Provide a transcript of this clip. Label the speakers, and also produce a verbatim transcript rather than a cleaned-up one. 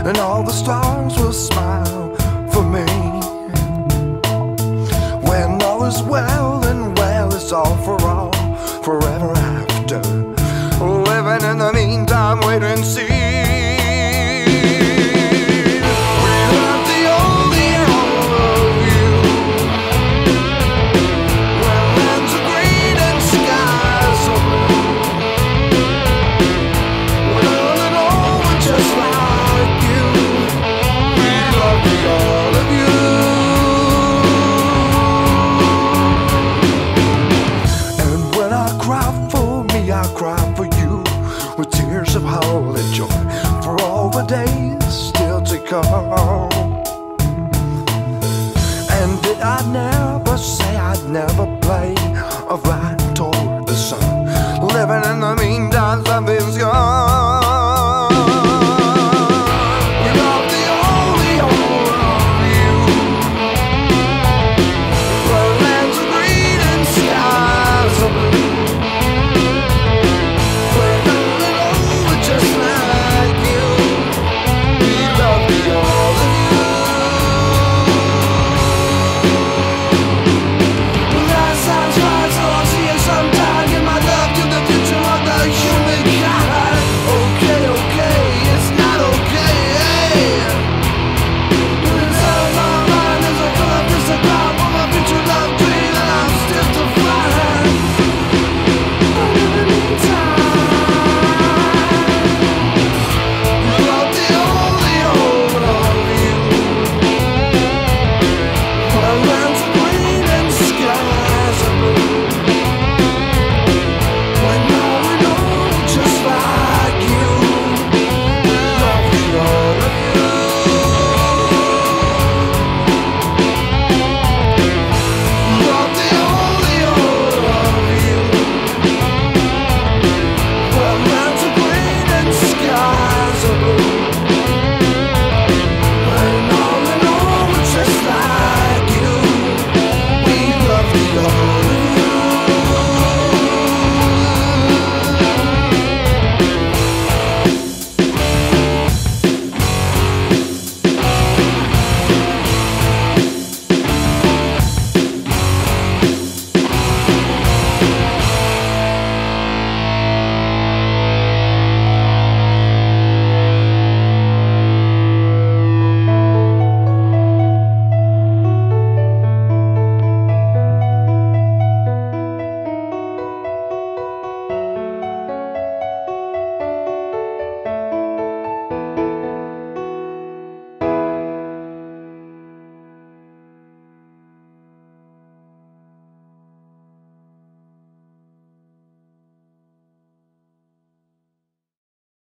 Speaker 1: and all the stars will smile for me. When all is well and well is all for all, forever after, living in the meantime, wait and see. Of holy joy for all the days still to come. And did I never say I'd never play a right